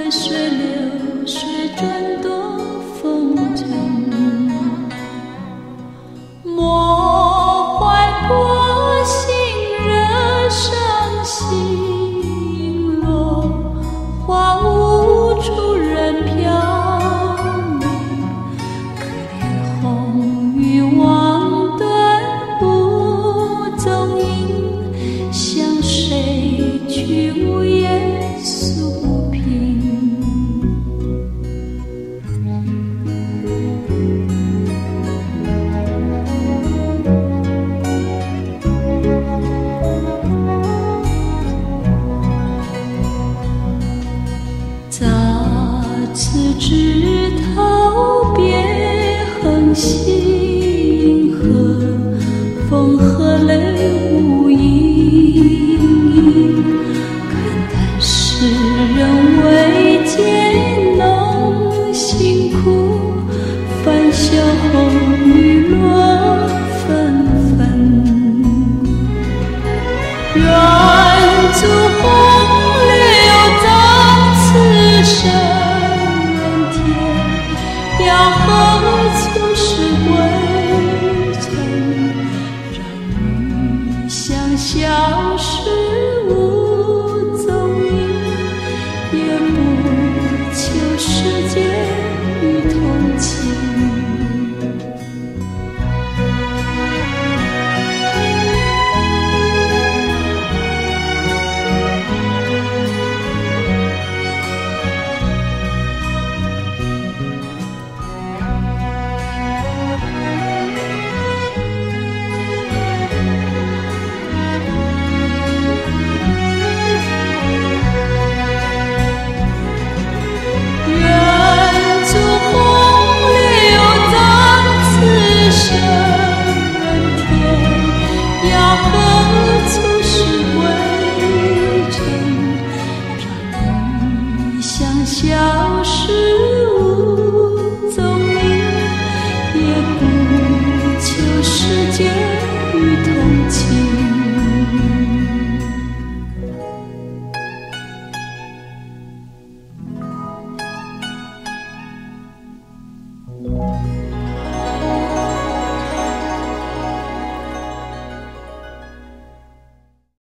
随水流水转多风尘，莫怀过心惹伤心，落花无处人飘零，可怜红雨望断无踪影，向谁去无言诉平。杂刺枝头别横行河，风和泪无影，看淡世人未见浓辛苦，翻袖红雨落纷纷，愿足红柳葬此生人天，要何处是归程，让余香消失无踪影，也不求世间与同情。消失无踪影，也不求世间与同情。